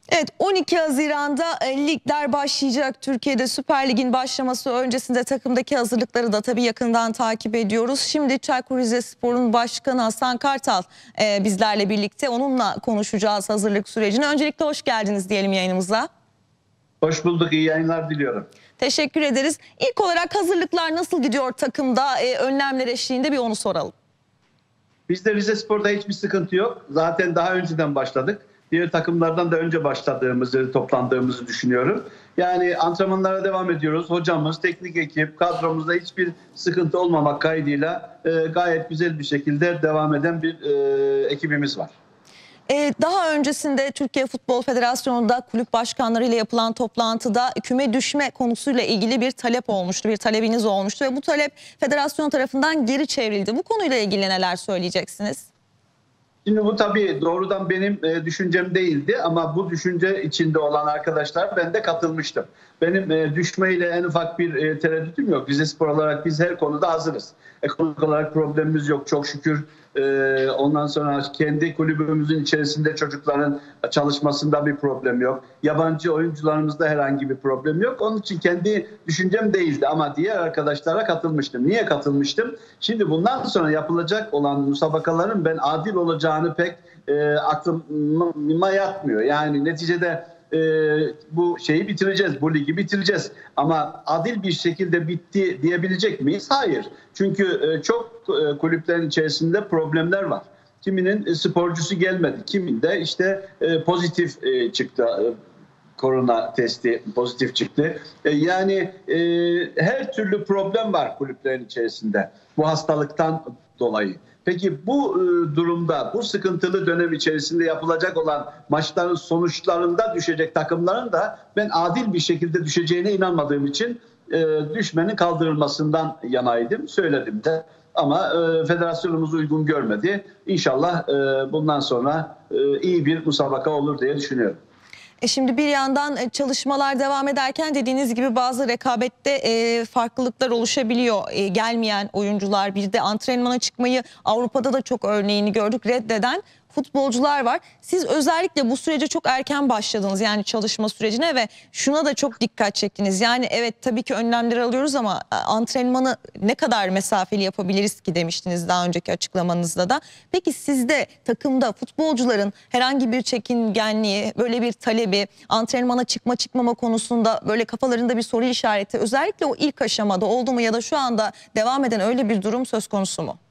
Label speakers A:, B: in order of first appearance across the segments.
A: Evet, 12 Haziran'da ligler başlayacak. Türkiye'de Süper Lig'in başlaması öncesinde takımdaki hazırlıkları da tabii yakından takip ediyoruz. Şimdi Çaykur Rizespor'un başkanı Hasan Kartal bizlerle birlikte, onunla konuşacağız hazırlık sürecini. Öncelikle hoş geldiniz diyelim yayınımıza.
B: Hoş bulduk, iyi yayınlar diliyorum.
A: Teşekkür ederiz. İlk olarak hazırlıklar nasıl gidiyor takımda? Önlemler eşliğinde bir onu soralım.
B: Bizde Rizespor'da hiçbir sıkıntı yok. Zaten daha önceden başladık. Diğer takımlardan da önce başladığımızı, toplandığımızı düşünüyorum. Yani antrenmanlara devam ediyoruz. Hocamız, teknik ekip, kadromuzda hiçbir sıkıntı olmamak kaydıyla gayet güzel bir şekilde devam eden bir ekibimiz var.
A: Daha öncesinde Türkiye Futbol Federasyonu'nda kulüp başkanlarıyla yapılan toplantıda küme düşme konusuyla ilgili bir talep olmuştu, bir talebiniz olmuştu ve bu talep federasyon tarafından geri çevrildi. Bu konuyla ilgili neler söyleyeceksiniz?
B: Şimdi bu tabii doğrudan benim düşüncem değildi ama bu düşünce içinde olan arkadaşlar, ben de katılmıştım. Benim düşmeyle en ufak bir tereddütüm yok. Rizespor olarak biz her konuda hazırız. Ekonomik olarak problemimiz yok çok şükür. Ondan sonra kendi kulübümüzün içerisinde çocukların çalışmasında bir problem yok. Yabancı oyuncularımızda herhangi bir problem yok. Onun için kendi düşüncem değildi ama diğer arkadaşlara katılmıştım. Niye katılmıştım? Şimdi bundan sonra yapılacak olan müsabakaların ben adil olacağını pek aklıma yatmıyor. Yani neticede bu şeyi bitireceğiz, bu ligi bitireceğiz. Ama adil bir şekilde bitti diyebilecek miyiz? Hayır. Çünkü çok kulüplerin içerisinde problemler var. Kiminin sporcusu gelmedi, kiminde işte pozitif çıktı. Korona testi pozitif çıktı. Yani her türlü problem var kulüplerin içerisinde bu hastalıktan dolayı. Peki bu durumda, bu sıkıntılı dönem içerisinde yapılacak olan maçların sonuçlarında düşecek takımların da ben adil bir şekilde düşeceğine inanmadığım için düşmenin kaldırılmasından yanaydım, söyledim de. Ama federasyonumuz uygun görmedi. İnşallah bundan sonra iyi bir müsabaka olur diye düşünüyorum.
A: Şimdi bir yandan çalışmalar devam ederken dediğiniz gibi bazı rekabette farklılıklar oluşabiliyor. Gelmeyen oyuncular, bir de antrenmana çıkmayı Avrupa'da da çok örneğini gördük, reddeden futbolcular var. Siz özellikle bu sürece çok erken başladınız, yani çalışma sürecine, ve şuna da çok dikkat çektiniz. Yani evet, tabii ki önlemleri alıyoruz ama antrenmanı ne kadar mesafeli yapabiliriz ki demiştiniz daha önceki açıklamanızda da. Peki sizde, takımda futbolcuların herhangi bir çekingenliği, böyle bir talebi, antrenmana çıkma çıkmama konusunda böyle kafalarında bir soru işareti özellikle o ilk aşamada oldu mu ya da şu anda devam eden öyle bir durum söz konusu mu?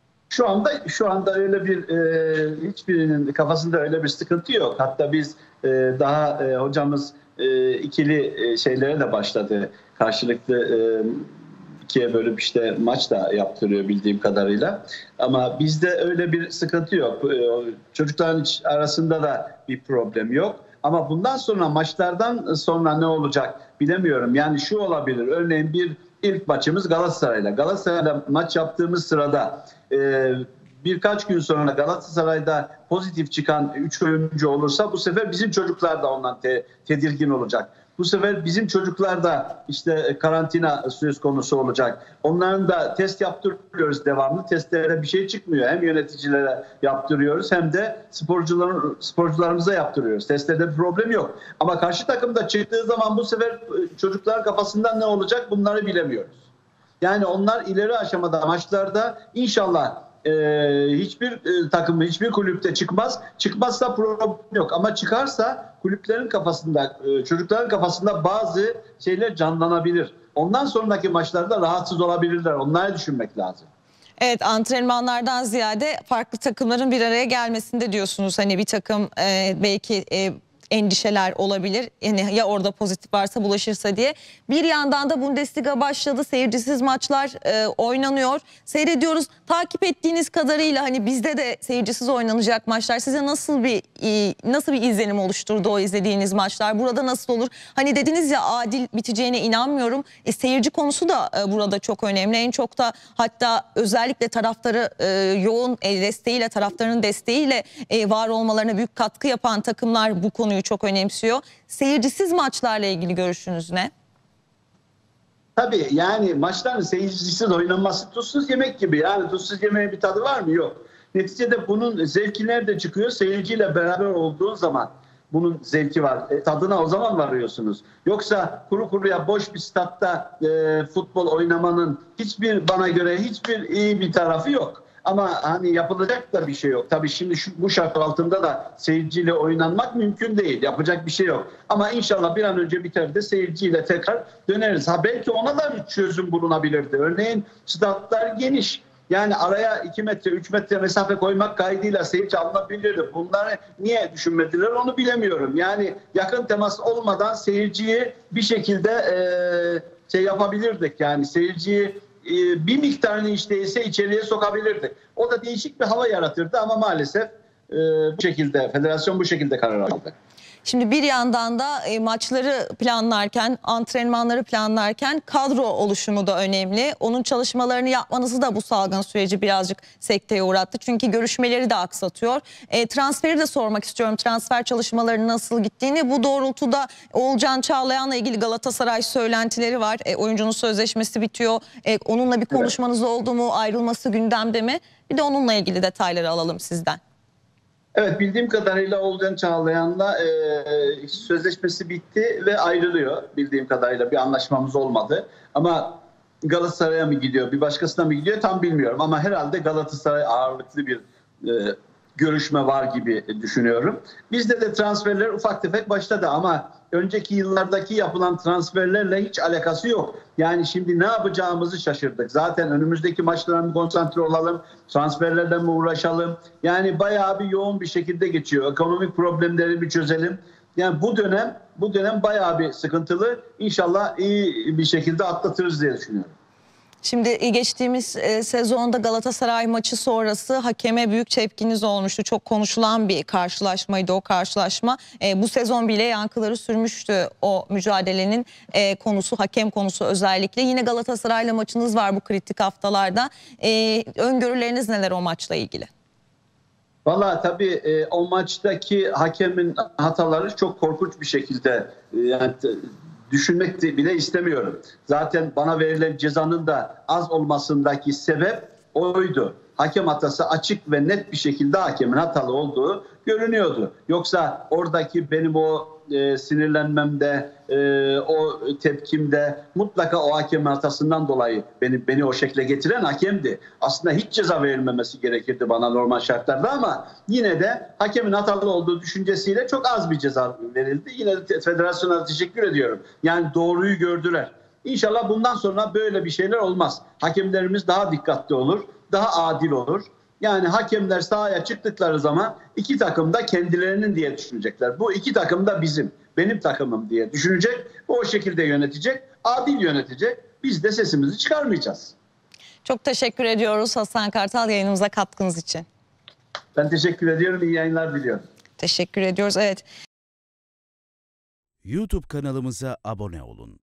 B: Şu anda öyle bir hiçbirinin kafasında öyle bir sıkıntı yok. Hatta biz daha hocamız ikili şeylere de başladı. Karşılıklı ikiye bölüp işte maç da yaptırıyor bildiğim kadarıyla. Ama bizde öyle bir sıkıntı yok. Çocukların arasında da bir problem yok. Ama bundan sonra, maçlardan sonra ne olacak bilemiyorum. Yani şu olabilir. Örneğin ilk maçımız Galatasaray'la. Galatasaray'la maç yaptığımız sırada birkaç gün sonra Galatasaray'da pozitif çıkan 3 oyuncu olursa bu sefer bizim çocuklar da ondan tedirgin olacak. Bu sefer bizim çocuklar da işte karantina söz konusu olacak. Onların da test yaptırıyoruz devamlı. Testlere bir şey çıkmıyor. Hem yöneticilere yaptırıyoruz hem de sporcularımıza yaptırıyoruz. Testlerde bir problem yok. Ama karşı takımda çıktığı zaman bu sefer çocukların kafasından ne olacak bunları bilemiyoruz. Yani onlar ileri aşamada maçlarda inşallah hiçbir takım, hiçbir kulüpte çıkmaz. Çıkmazsa problem yok ama çıkarsa kulüplerin kafasında, çocukların kafasında bazı şeyler canlanabilir. Ondan sonraki maçlarda rahatsız olabilirler. Onları düşünmek lazım.
A: Evet, antrenmanlardan ziyade farklı takımların bir araya gelmesinde diyorsunuz. Hani bir takım belki endişeler olabilir. Yani ya orada pozitif varsa, bulaşırsa diye. Bir yandan da Bundesliga başladı. Seyircisiz maçlar oynanıyor. Seyrediyoruz. Takip ettiğiniz kadarıyla hani bizde de seyircisiz oynanacak maçlar size nasıl bir izlenim oluşturdu o izlediğiniz maçlar? Burada nasıl olur? Hani dediniz ya, adil biteceğine inanmıyorum. Seyirci konusu da burada çok önemli. En çok da hatta özellikle taraftarı yoğun desteğiyle, taraftarının desteğiyle var olmalarına büyük katkı yapan takımlar bu konuyu çok önemsiyor. Seyircisiz maçlarla ilgili görüşünüz ne?
B: Tabii yani maçların seyircisiz oynanması tuzsuz yemek gibi. Yani tuzsuz yemeğin bir tadı var mı? Yok. Neticede bunun zevki nerede çıkıyor? Seyirciyle beraber olduğun zaman. bunun zevki var. Tadına o zaman varıyorsunuz. Yoksa kuru kuruya boş bir statta futbol oynamanın bana göre hiçbir iyi bir tarafı yok. Ama hani yapılacak da bir şey yok. Tabii şimdi bu şart altında da seyirciyle oynanmak mümkün değil. Yapacak bir şey yok. Ama inşallah bir an önce biter de seyirciyle tekrar döneriz. Belki ona da bir çözüm bulunabilirdi. Örneğin statlar geniş. Yani araya 2 metre 3 metre mesafe koymak kaydıyla seyirci alınabilirdi. Bunları niye düşünmediler onu bilemiyorum. Yani yakın temas olmadan seyirciyi bir şekilde yapabilirdik. Yani seyirciyi bir miktarını hiç değilse içeriye sokabilirdik. O da değişik bir hava yaratırdı ama maalesef bu şekilde federasyon bu şekilde karar aldı.
A: Şimdi bir yandan da maçları planlarken, antrenmanları planlarken kadro oluşumu da önemli. Onun çalışmalarını yapmanızı da bu salgın süreci birazcık sekteye uğrattı. Çünkü görüşmeleri de aksatıyor. Transferi de sormak istiyorum. Transfer çalışmalarının nasıl gittiğini. Bu doğrultuda Oğulcan Çağlayan'la ilgili Galatasaray söylentileri var. Oyuncunun sözleşmesi bitiyor. Onunla bir konuşmanız oldu mu? Ayrılması gündemde mi? Bir de onunla ilgili detayları alalım sizden.
B: Evet, bildiğim kadarıyla Oğulcan Çağlayan'la sözleşmesi bitti ve ayrılıyor. Bildiğim kadarıyla bir anlaşmamız olmadı. Ama Galatasaray'a mı gidiyor, bir başkasına mı gidiyor tam bilmiyorum. Ama herhalde Galatasaray ağırlıklı bir görüşme var gibi düşünüyorum. Bizde de transferler ufak tefek başladı ama önceki yıllardaki yapılan transferlerle hiç alakası yok. Yani şimdi ne yapacağımızı şaşırdık. Zaten önümüzdeki maçlara mı konsantre olalım, transferlerle mi uğraşalım? Yani bayağı bir yoğun bir şekilde geçiyor. Ekonomik problemleri bir çözelim. Yani bu dönem bayağı bir sıkıntılı. İnşallah iyi bir şekilde atlatırız diye düşünüyorum.
A: Şimdi geçtiğimiz sezonda Galatasaray maçı sonrası hakeme büyük tepkiniz olmuştu. Çok konuşulan bir karşılaşmaydı o karşılaşma. Bu sezon bile yankıları sürmüştü o mücadelenin konusu, hakem konusu özellikle. Yine Galatasaray'la maçınız var bu kritik haftalarda. Öngörüleriniz neler o maçla ilgili?
B: Vallahi tabii o maçtaki hakemin hataları çok korkunç bir şekilde yani düşünmek bile istemiyorum. Zaten bana verilen cezanın da az olmasındaki sebep oydu. Hakem hatası açık ve net bir şekilde hakemin hatalı olduğu görünüyordu. Yoksa oradaki benim o sinirlenmemde, o tepkimde mutlaka o hakemin hatasından dolayı beni o şekle getiren hakemdi. Aslında hiç ceza verilmemesi gerekirdi bana normal şartlarda ama yine de hakemin hatalı olduğu düşüncesiyle çok az bir ceza verildi. Yine de federasyona teşekkür ediyorum. Yani doğruyu gördüler. İnşallah bundan sonra böyle bir şeyler olmaz. Hakemlerimiz daha dikkatli olur, daha adil olur. Yani hakemler sahaya çıktıkları zaman iki takım da kendilerinin diye düşünecekler. Bu iki takım da benim takımım diye düşünecek. O şekilde yönetecek, adil yönetecek. Biz de sesimizi çıkarmayacağız.
A: Çok teşekkür ediyoruz Hasan Kartal yayınımıza katkınız için.
B: Ben teşekkür ediyorum. İyi yayınlar diliyorum.
A: Teşekkür ediyoruz. Evet.
C: YouTube kanalımıza abone olun.